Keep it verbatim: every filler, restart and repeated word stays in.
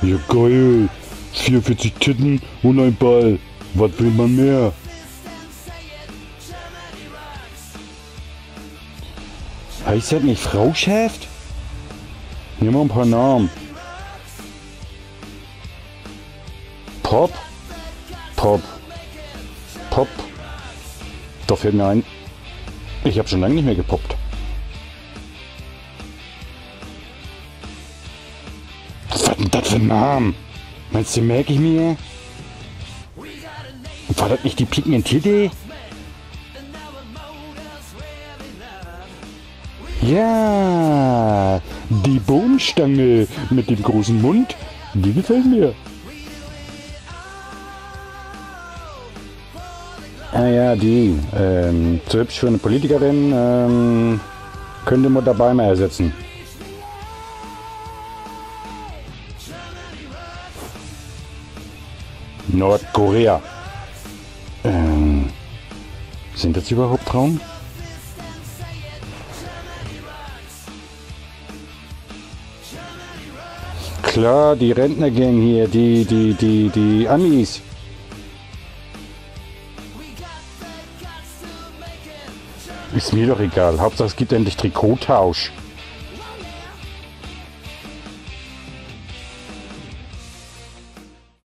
Ja geil. vierundvierzig Titten und ein Ball. Was will man mehr? Heißt das nicht Frauschäft? Nimm mal ein paar Namen. Pop? Pop. Pop. Da fällt mir ein. Ich habe schon lange nicht mehr gepoppt. Was war denn das für ein Name? Meinst du, merke ich mir? War das nicht die Pigmentide? Ja, die Bohnenstange mit dem großen Mund, die gefällt mir. Ah ja, die. Ähm, zu hübsch für eine Politikerin, ähm, könnte man dabei mal ersetzen. Nordkorea. Ähm, sind das überhaupt Frauen? Klar, die Rentnergang hier, die, die, die, die Amis. Ist mir doch egal. Hauptsache es gibt endlich Trikottausch.